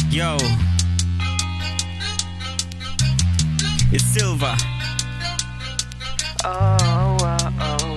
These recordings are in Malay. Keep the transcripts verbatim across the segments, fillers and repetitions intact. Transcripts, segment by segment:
Yo, it's Silva. Oh, oh, oh.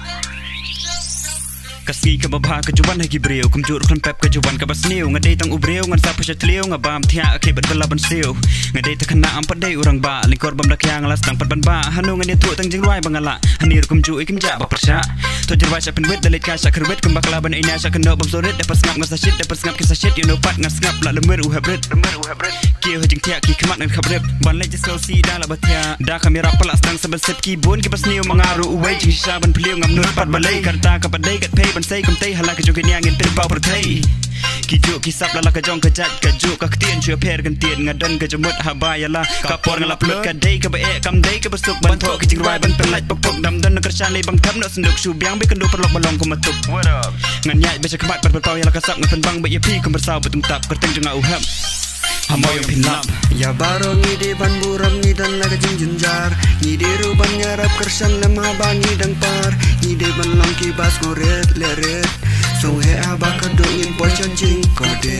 Kasih ke bawah kejuan hai kibreu, kumjur klan pep kejuan ke basniu, ngadai tang ubreu ngan sapa chatliu ngabam tiak akibat belaban siu, ngadai terkena empat day orang ba, lingkor bam dakyang las tang pan ba, hanu ngan tu tang jingruai bangala, hanir kumju ikim ja bapersya, tojer wai sapin wit dalit ka sakrwit kembak laban ina sakeno bam sorit dapat ngap ngasa shit dapat ngap kisah shit you know pat ngas ngap la lemur uhabrit lemur uhabrit kieu hajing tiak ki kemat ngan khabrib ban le jiso si da la batia da kamera pelas tang sebel sip ki bun ki basniu mengaru uwai jing saban beliau ngam nur pat balai karta ka padai kat pay ban say kum tay hala ka jong kenya ngin tin pau perthai ki juk ki sap la la ka jong ka jat ka juk ka tien chue pher kan tien ngadan ka jumut habaya la ka por ngala plut ka dai ka ba e kam dai ka basuk ban tho ki jing roi ban pen lait pok pok dam dan ka chan le bang tham no senduk su biang bi kan do perlok balong ko matuk what up ngan nyai be kemat ban pau ya la ka sap ngan bang be ye pi kum bersau betung tap ka teng jong au ham hamoy pin lam ya baro ni de ban buram ni dan la ka jing jinjar ni de ru ban ngarap kersan lam ha ba ni dang par ni de ban lang ki bas ko red le red so he aba ka do in po chan jing ko de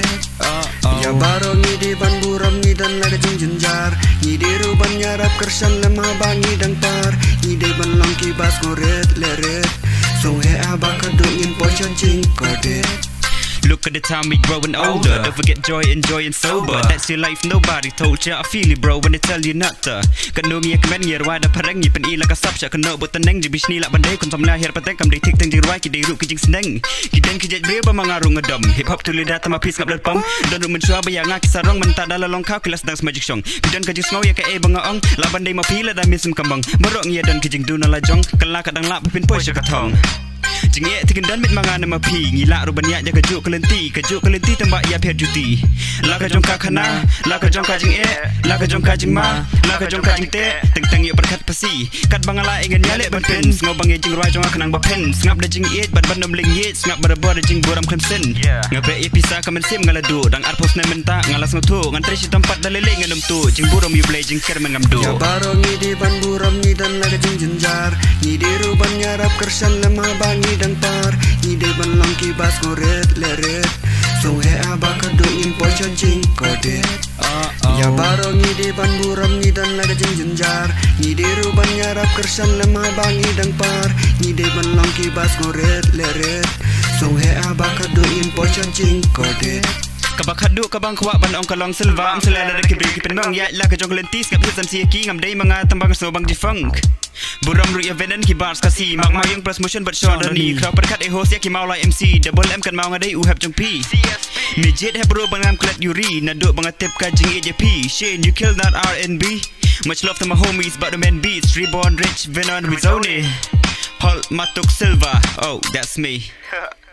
ya baro ni de ban buram ni dan la ka jing jinjar ni de ru ban ngarap kersan lam ha ba ni dang par ni de ban lang ki bas ko red le red so he aba ka do in po chan jing ko de. Look at the time we growing older. Don't forget joy, enjoy and sober. That's your life, nobody told you. I feel it, bro, when they tell you not to. Kan no ngia kemen ngia rwa da pareng ngi pen ila ka sap sha kan no but teneng ji bisni la bandai kon samla her patek kam dei tik teng ji rwa ki dei ru ki jing seneng. Ki den ki jet real ba mangaru ngedom. Hip hop tu lidah tama peace ngap ler pom. Don ru men shua ba ya nga ki sarong men ta dala long kau kelas dance magic song. Ki den ka jing snow ya ka e banga ong. La bandai ma pi la da misum kambang. Merok ngia don ki jing du na la jong. Kala ka dang la pin poi sha ka thong. Jing e tikin dan mit mangan nama pi ngila ruban ya jaga juk kelenti kejuk kelenti tembak ya pher juti la ka jong ka khana la ka jong ka jing e la ka jong ka jing ma la ka jong ka jing te teng teng ye berkat pasi kat bangala ingen ya le ban pen ngo bang ye jing roi jong kanang ba pen ngap da jing e bat ban nom ling ye ngap bar bar jing buram crimson ngabe ye pisa ka men sim ngala du dang art post ne menta ngalas ngotu ngan tre si tempat dalele nganum tu jing buram yu play jing ker men ngam du ya baro ni di ban buram ni dan la ka jing jinjar ni di ru ban nyarap kersan lemah ni dang par ni de ban lang ki bas ko red le red so he aba ka do in po chan jing ko de ya baro ni de ban buram ni dan la ka jing jinjar ni de ru ban nyarap kersan lemah ni dang par ni de ban lang ki bas ko red le red so he aba ka do in po chan jing ko de kabak hadu kabang kwa ban ong kalong silva am selala de kibri kipin bang ya la ka jong lentis ngap hisam si ki ngam dei mga tambang so bang di funk buram ru ya venen ki bars kasi mak mayung plus motion but shot ni crowd perkat e host ya ki mau like M C double M kan mau ngadai u have jong P midget have bro bangam klat yuri naduk bang tip ka jing A J P Shane you kill that R and B much love to my homies but the man beats reborn rich venom rizone Hol matuk silva oh that's me